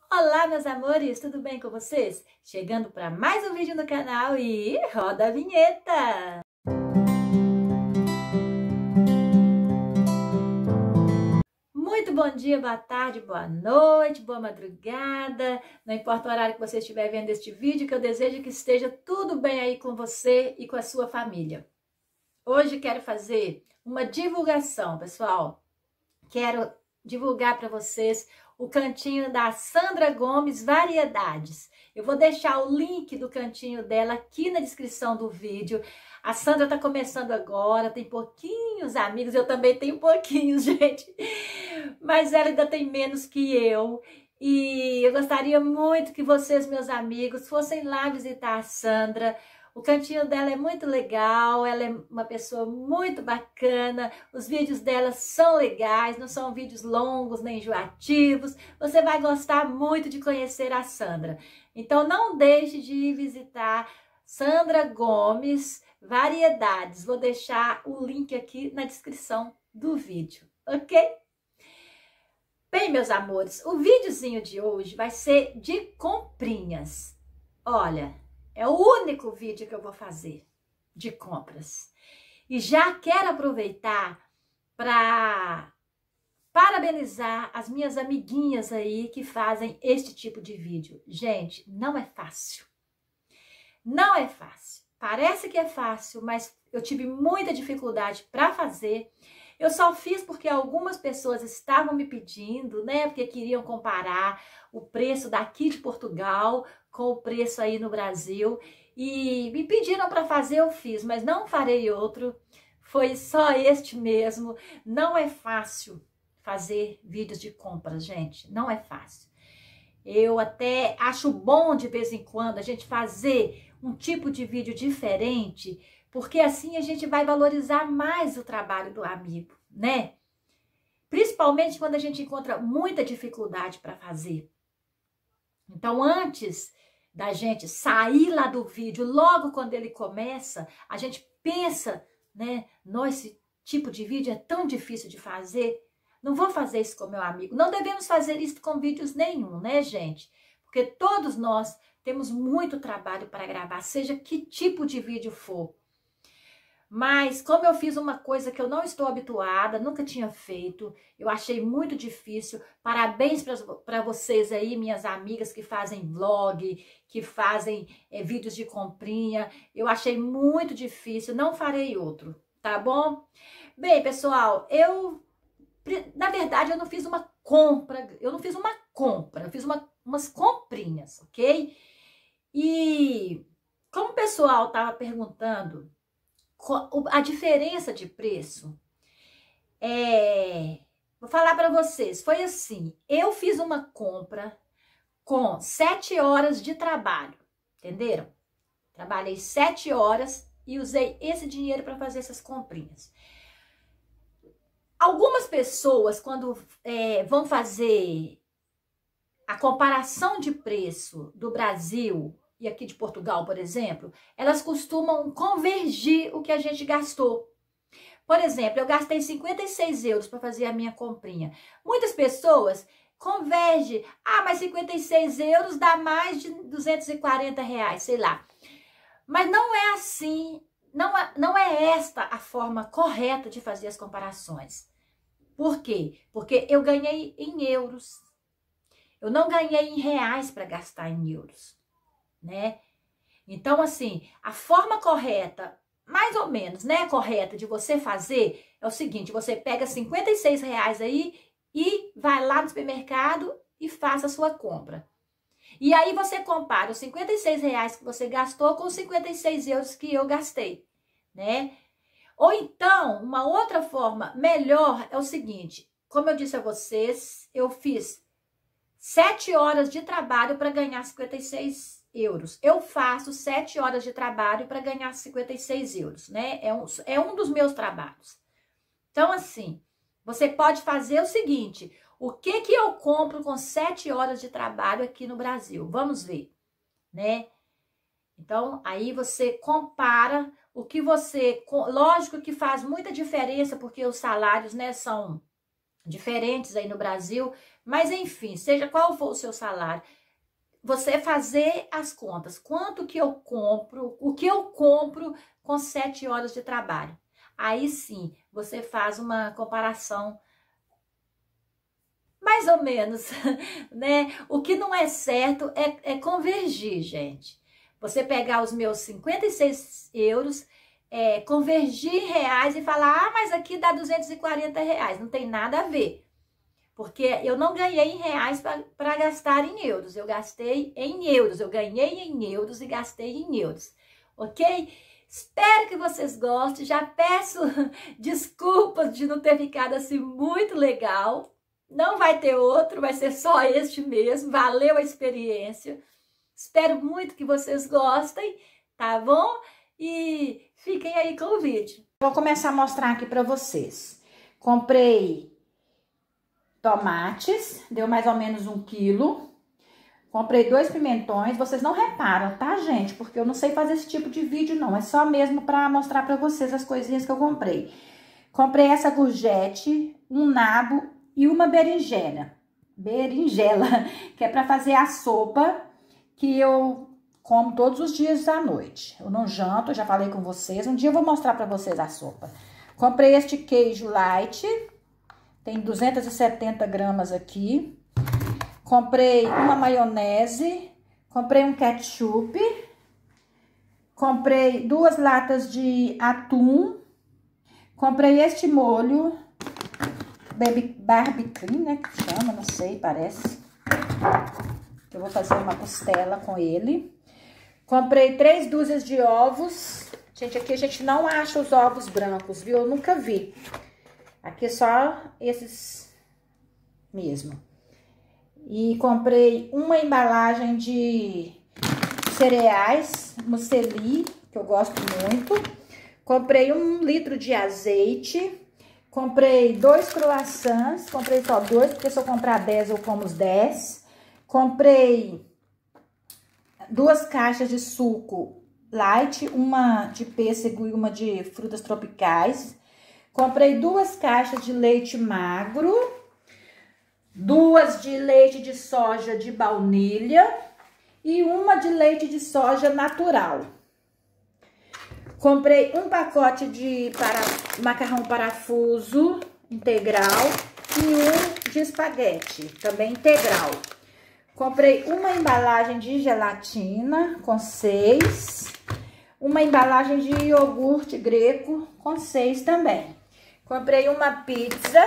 Olá, meus amores, tudo bem com vocês? Chegando para mais um vídeo no canal e roda a vinheta! Muito bom dia, boa tarde, boa noite, boa madrugada. Não importa o horário que você estiver vendo este vídeo, que eu desejo que esteja tudo bem aí com você e com a sua família. Hoje quero fazer uma divulgação, pessoal. Quero divulgar para vocês o cantinho da Sandra Gomes Variedades. Eu vou deixar o link do cantinho dela aqui na descrição do vídeo. A Sandra está começando agora, tem pouquinhos amigos, eu também tenho pouquinhos, gente. Mas ela ainda tem menos que eu. E eu gostaria muito que vocês, meus amigos, fossem lá visitar a Sandra. O cantinho dela é muito legal, ela é uma pessoa muito bacana, os vídeos dela são legais, não são vídeos longos nem enjoativos, você vai gostar muito de conhecer a Sandra. Então não deixe de ir visitar Sandra Gomes Variedades, vou deixar o link aqui na descrição do vídeo, ok? Bem, meus amores, o videozinho de hoje vai ser de comprinhas. Olha, é o único vídeo que eu vou fazer de compras. E já quero aproveitar para parabenizar as minhas amiguinhas aí que fazem este tipo de vídeo. Gente, não é fácil. Não é fácil. Parece que é fácil, mas eu tive muita dificuldade para fazer. Eu só fiz porque algumas pessoas estavam me pedindo, né? Porque queriam comparar o preço daqui de Portugal com o preço aí no Brasil. E me pediram para fazer, eu fiz, mas não farei outro. Foi só este mesmo. Não é fácil fazer vídeos de compras, gente. Não é fácil. Eu até acho bom de vez em quando a gente fazer um tipo de vídeo diferente, porque assim a gente vai valorizar mais o trabalho do amigo, né? Principalmente quando a gente encontra muita dificuldade para fazer. Então, antes da gente sair lá do vídeo, logo quando ele começa, a gente pensa, né? Nossa, esse tipo de vídeo é tão difícil de fazer. Não vou fazer isso com meu amigo. Não devemos fazer isso com vídeos nenhum, né, gente? Porque todos nós temos muito trabalho para gravar, seja que tipo de vídeo for. Mas como eu fiz uma coisa que eu não estou habituada, nunca tinha feito, eu achei muito difícil. Parabéns para vocês aí, minhas amigas que fazem vlog, que fazem vídeos de comprinha. Eu achei muito difícil, não farei outro, tá bom? Bem, pessoal, na verdade, eu não fiz uma compra, eu fiz umas comprinhas, ok? E como o pessoal estava perguntando a diferença de preço, vou falar para vocês, foi assim, eu fiz uma compra com 7 horas de trabalho, entenderam? Trabalhei 7 horas e usei esse dinheiro para fazer essas comprinhas. Algumas pessoas, quando vão fazer a comparação de preço do Brasil e aqui de Portugal, por exemplo, elas costumam convergir o que a gente gastou. Por exemplo, eu gastei 56 euros para fazer a minha comprinha. Muitas pessoas convergem, mas 56 euros dá mais de 240 reais, sei lá. Mas não é assim, não é esta a forma correta de fazer as comparações. Por quê? Porque eu ganhei em euros. Eu não ganhei em reais para gastar em euros, né? Então, assim, a forma correta, mais ou menos, né, correta de você fazer é o seguinte, você pega 56 reais aí e vai lá no supermercado e faça a sua compra. E aí você compara os 56 reais que você gastou com os 56 euros que eu gastei, né? Ou então, uma outra forma melhor é o seguinte, como eu disse a vocês, eu fiz 7 horas de trabalho para ganhar 56 euros. Eu faço 7 horas de trabalho para ganhar 56 euros, né? É um dos meus trabalhos. Então, assim, você pode fazer o seguinte, o que eu compro com 7 horas de trabalho aqui no Brasil? Vamos ver, né? Então, aí você compara o que você... Lógico que faz muita diferença, porque os salários, né, são diferentes aí no Brasil, Mas enfim, seja qual for o seu salário, você fazer as contas. Quanto que eu compro, o que eu compro com 7 horas de trabalho. Aí sim, você faz uma comparação mais ou menos, né? O que não é certo é convergir, gente. Você pegar os meus 56 euros, convergir em reais e falar, ah, mas aqui dá 240 reais. Não tem nada a ver. Porque eu não ganhei em reais para gastar em euros. Eu gastei em euros. Eu ganhei em euros e gastei em euros. Ok? Espero que vocês gostem. Já peço desculpas de não ter ficado assim muito legal. Não vai ter outro, vai ser só este mesmo. Valeu a experiência. Espero muito que vocês gostem, tá bom? E fiquem aí com o vídeo. Vou começar a mostrar aqui para vocês. Comprei tomates, deu mais ou menos 1 quilo. Comprei 2 pimentões. Vocês não reparam, tá, gente? Porque eu não sei fazer esse tipo de vídeo, não. É só mesmo para mostrar para vocês as coisinhas que eu comprei. Comprei essa courgette, um nabo e uma berinjela, que é para fazer a sopa que eu como todos os dias à noite. Eu não janto, eu já falei com vocês. Um dia eu vou mostrar para vocês a sopa. Comprei este queijo light, tem 270 gramas aqui. Comprei uma maionese, comprei um ketchup, comprei 2 latas de atum, comprei este molho, barbecue, né, que chama, não sei, parece. Eu vou fazer uma costela com ele. Comprei 3 dúzias de ovos. Gente, aqui a gente não acha os ovos brancos, viu? Eu nunca vi. Aqui é só esses mesmo. E comprei uma embalagem de cereais, muesli, que eu gosto muito. Comprei 1 litro de azeite. Comprei 2 croissants, comprei só 2, porque se eu comprar 10, eu como os 10. Comprei 2 caixas de suco light, uma de pêssego e uma de frutas tropicais. Comprei 2 caixas de leite magro, 2 de leite de soja de baunilha e uma de leite de soja natural. Comprei 1 pacote de macarrão parafuso integral e 1 de espaguete, também integral. Comprei uma embalagem de gelatina com 6, uma embalagem de iogurte greco com 6 também. Comprei uma pizza,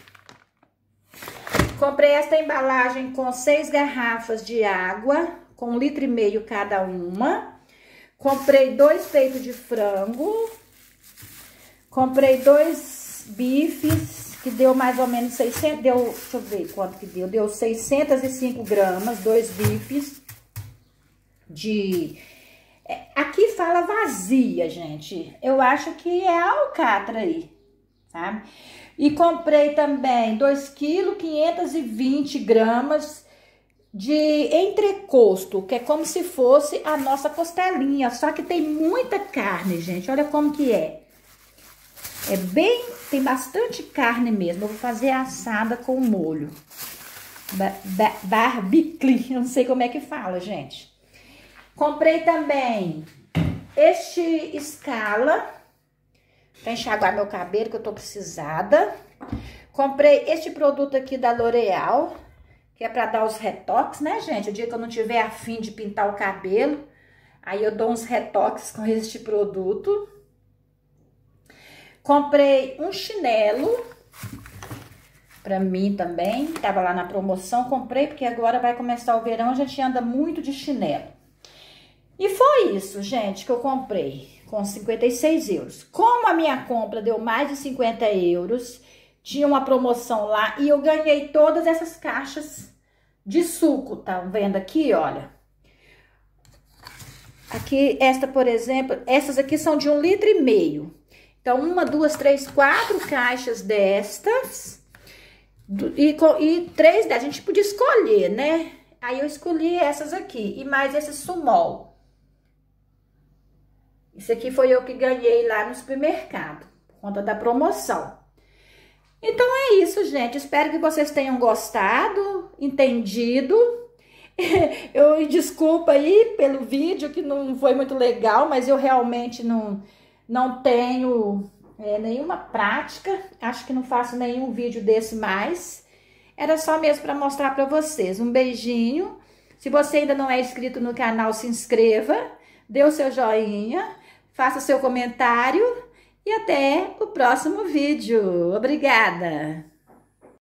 comprei esta embalagem com 6 garrafas de água, com 1,5 litro cada uma. Comprei 2 peitos de frango, comprei 2 bifes, que deu mais ou menos 600, deixa eu ver quanto que deu 605 gramas, 2 bifes de... Aqui fala vazia, gente, eu acho que é alcatra aí, sabe? E comprei também 2 kg 520 gramas de entrecosto, que é como se fosse a nossa costelinha, só que tem muita carne, gente, olha como que é. Tem bastante carne mesmo, eu vou fazer assada com molho. Barbecue, eu não sei como é que fala, gente. Comprei também este escala, pra enxaguar meu cabelo, que eu tô precisada. Comprei este produto aqui da L'Oréal, que é pra dar os retoques, né, gente? O dia que eu não tiver a fim de pintar o cabelo, aí eu dou uns retoques com este produto. Comprei um chinelo pra mim também, tava lá na promoção, comprei porque agora vai começar o verão, a gente anda muito de chinelo. E foi isso, gente, que eu comprei com 56 euros. Como a minha compra deu mais de 50 euros, tinha uma promoção lá e eu ganhei todas essas caixas de suco, tá vendo aqui, olha? Aqui, esta, por exemplo, essas aqui são de 1,5 litro. Então, 1, 2, 3, 4 caixas destas e 3 destas. A gente podia escolher, né? Aí eu escolhi essas aqui e mais esse Sumol. Isso aqui foi eu que ganhei lá no supermercado, por conta da promoção. Então é isso, gente. Espero que vocês tenham gostado, entendido. Eu desculpa aí pelo vídeo que não foi muito legal, mas eu realmente não tenho nenhuma prática. Acho que não faço nenhum vídeo desse mais. Era só mesmo para mostrar para vocês. Um beijinho. Se você ainda não é inscrito no canal, se inscreva, dê o seu joinha, faça seu comentário e até o próximo vídeo. Obrigada!